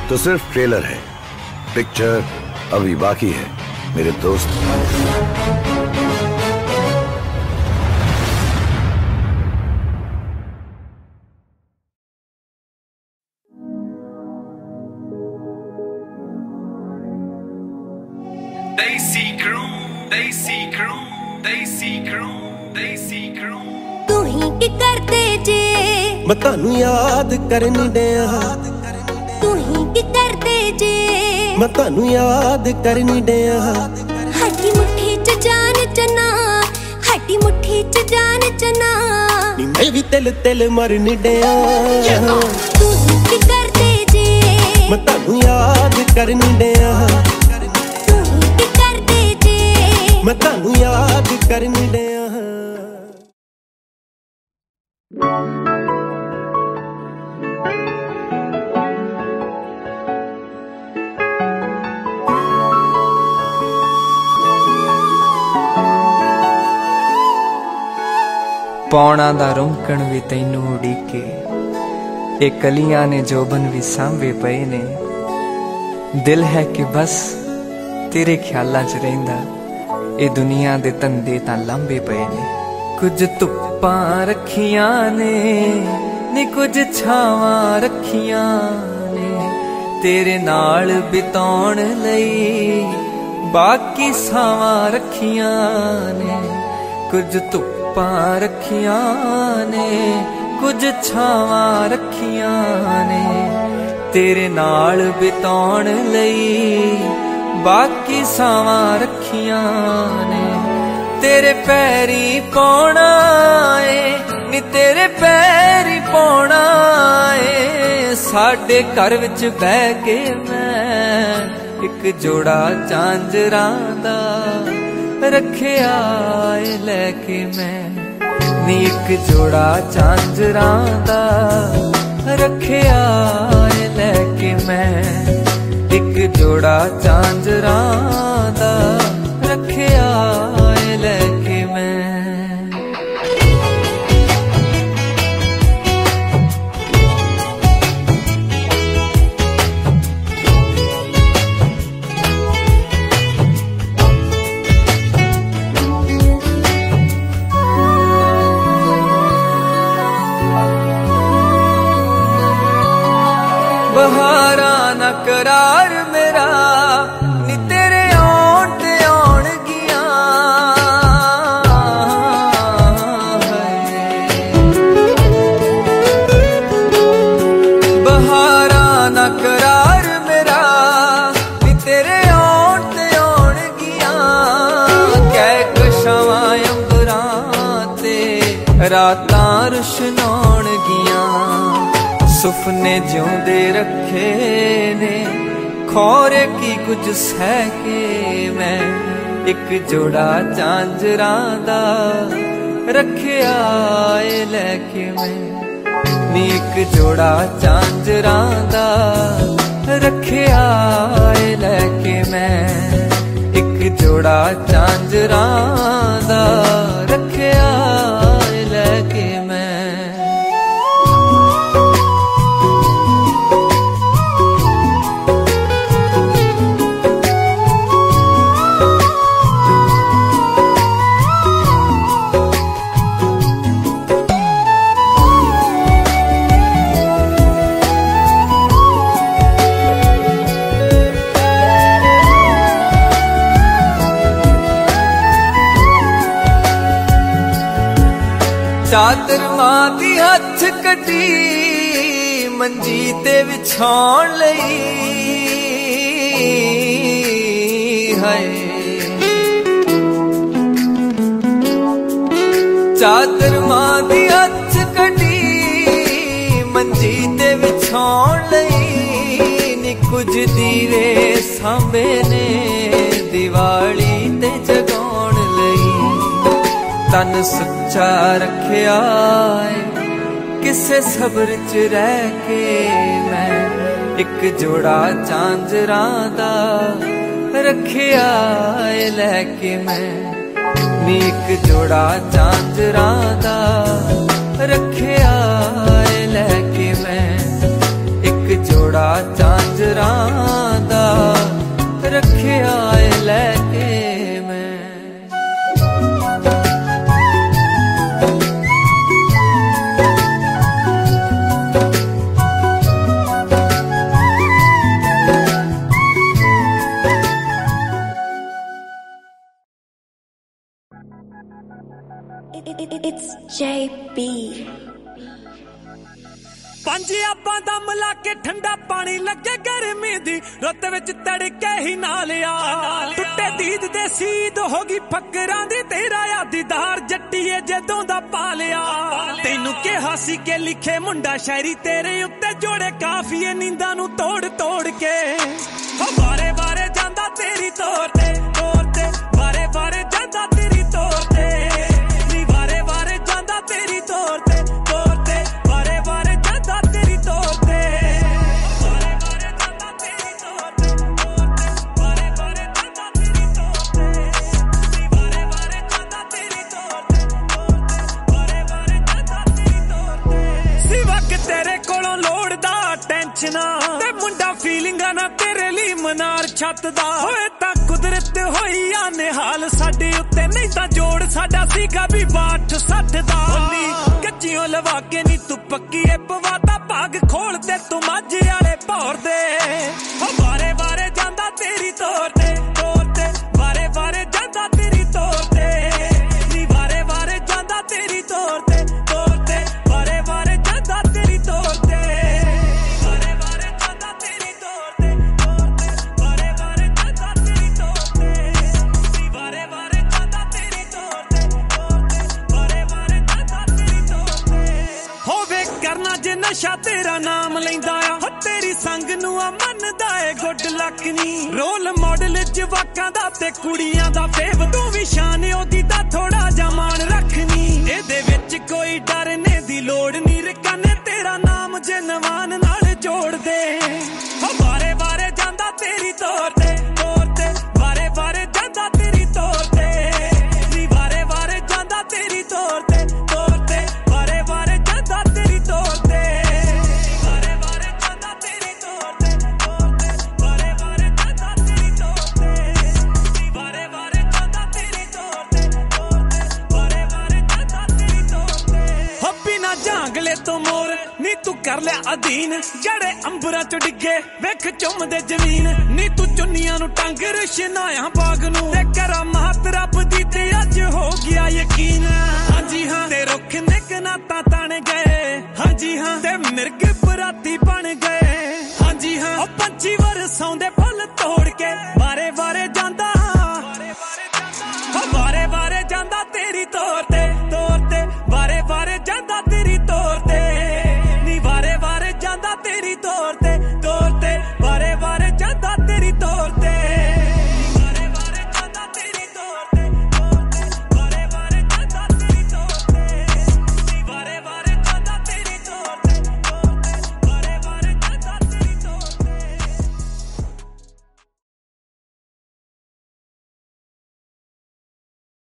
तो सिर्फ ट्रेलर है, पिक्चर अभी बाकी है मेरे दोस्त। तू ही की करते जे मैं तानू याद करनी दिया, तू ही की करते जे मैं तानू याद करनी दिया। हड्डी मुट्ठी च जान चना, हड्डी मुट्ठी च जान चना, नी मैं भी तिल तिल मरनी दिया। तू ही की करते जे मैं तानू याद करनी दिया, तू ही की करते जे मैं तानू याद करनी दिया। पौना दा रुमकण भी तैनू उड़ीके, ए कलियां ने जोबन भी सांभे पे ने। दिल है कि बस तेरे ख्यालां च रहिंदा, ए दुनिया दे तंदे तां लांबे पे ने। कुछ धुप्पां रखियां ने नी कुछ छावां रखियां ने, तेरे नाल बिताउण लई बाकी सावां रखियां ने। कुछ धुप्पां रखियां ने कुछ छावां रखियां ने, तेरे नाल बिताउण लई बाकी सावां रखियां ने। तेरे पैरी पौना ए नी तेरे पैरी पौना ए, साडे घर विच बह के मैं एक जोड़ा झांजरां दा रखिया ए लैके मैं। नी एक जोड़ा झांजरां दा रखिया ए लैके मैं, एक जोड़ा झांजरां दा रखिया ए लैके मैं। बहारा ना करार मेरा नी तेरे आउण ते आउण गियां, बहारा ना करार मेरा नी तेरे आउण ते आउण गियां। कै कशावां अंबरां ते रातां रुशनाउण गियां, सुपने जिउंदे रखे ने खौरे की कुछ सह के मैं। एक जोड़ा झांजरां दा रखिया ए लैके मैं। नी एक जोड़ा झांजरां दा रखिया ए लैके मैं, एक जोड़ा झांजरां दा रखिया ए लैके मैं। चादर मां दी हथ कटी मंजी ते विछाउण लई है। चादर मां दी हथ कटी मंजी ते विछाउण लई, नी कुछ दीवे सांभे ने दिवाली ते जगाउण लई। तन सच्चा रखिया किसे सबर च रह के मैं, एक जोड़ा झांजरां दा रखिया ए लैके मैं। नी एक जोड़ा झांजरां दा रखिया ए लैके मैं, एक जोड़ा झांजरां दा रखिया ए लैके मैं। It's JB। पंज आपां दा मिला के ठंडा पानी लगे गर्मी दी रुत विच तड़के ही नाल आ टुटे दीद दे सीद होगी फकरां दी तेरा यादीदार जट्टीए जदों दा पालिया तैनू कहा सी के लिखे मुंडा शायरी तेरे उत्ते जोड़े काफिए नींदां नू तोड़ तोड़ के बारे बारे जांदा तेरी तोर ते बारे बारे जांदा तेरी तोर ते नी बारे बारे जांदा तेरी तोर ते बारे बारे जांदा तेरी तोर ते बारे बारे जांदा तेरी तोर ते बारे बारे जांदा तेरी तोर ते नी बारे बारे जांदा तेरी तोर ते बारे बारे जांदा तेरी तोर ते सिवा कि तेरे कोलों लोड़दा टेंशना ते मुंडा फीलिंगां ना तेरे लिए मनार छत दा होए तां कुदरत होई आने हाल साडे उत्ते नहीं तां जोड़ साडा सीगा भी 62-60 दा कच्चियों लवा के नी तू पक्की ए पवाता भाग खोल ते तू माझे आले भौर दे बारे बारे जांदा तेरी तोर ते बारे बारे जांदा तेरी तोर ते नी बारे बारे जांदा तेरी तोर ते बारे बारे जांदा तेरी तोर ते बारे बारे जांदा तेरी तोर ते बारे बारे जांदा तेरी तोर ते नी बारे बारे जांदा तेरी तोर ते बारे बारे जांदा तेरी तोर ते होवे करना जे नशा तेरा नाम लैंदा आ तेरी संग नू मनदा ए गुड लक नी रोल मॉडल जवाकां दा ते कुड़ियां दा फेव तू भी शान ओदी दा थोड़ा जा मान रखनी एदे विच कोई डरने दी लोड़ नी रकाने तेरा नाम जनवान नाल जोड़ दे बारे बारे जांदा तेरी तोर ते बारे बारे जांदा तेरी तोर ते नी बारे बारे जांदा तेरी तोर ते बारे बारे जांदा तेरी तोर ते बारे बारे जांदा तेरी तोर ते बारे बारे जांदा तेरी तोर ते नी बारे बारे जांदा तेरी तोर ते बारे बारे जांदा तेरी तोर ते हब्बी ना जांगले तो मोर नी तू कर ले अधीन जड़े अंबरां चों डिगे वेख चुमदे जमीन नी तू चुन्नियां नू टंग रशनाया बाग नू ते करा महत रब दी ते अज हो गया यकीन हां जी हां ते रुख ने कनाता तण गए हां जी हां ते मिर्ग बराती बन गए हां जी हां ओ पंछी वरसों दे फल तोड़ के